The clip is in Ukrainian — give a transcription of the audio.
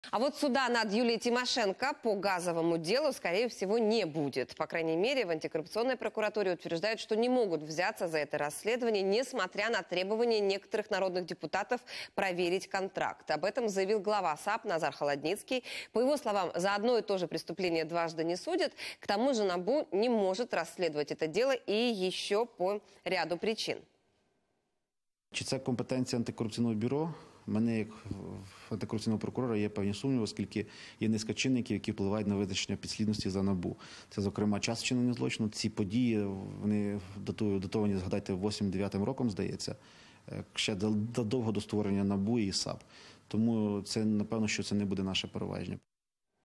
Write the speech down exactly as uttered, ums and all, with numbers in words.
А вот суда над Юлией Тимошенко по газовому делу, скорее всего, не будет. По крайней мере, в антикоррупционной прокуратуре утверждают, что не могут взяться за это расследование, несмотря на требования некоторых народных депутатов проверить контракт. Об этом заявил глава САП Назар Холодницкий. По его словам, за одно и то же преступление дважды не судят. К тому же НАБУ не может расследовать это дело и еще по ряду причин. Чи це компетенція антикорупційного бюро? У мене, як антикорупційного прокурора, є певні сумніви, оскільки є низка чинників, які впливають на визначення підслідності за НАБУ. Це, зокрема, час вчинення злочину. Ці події, вони датовані, згадайте, восьмим-дев'ятим роком, здається, ще довго до створення НАБУ і САП. Тому це, напевно, що це не буде наше переваження.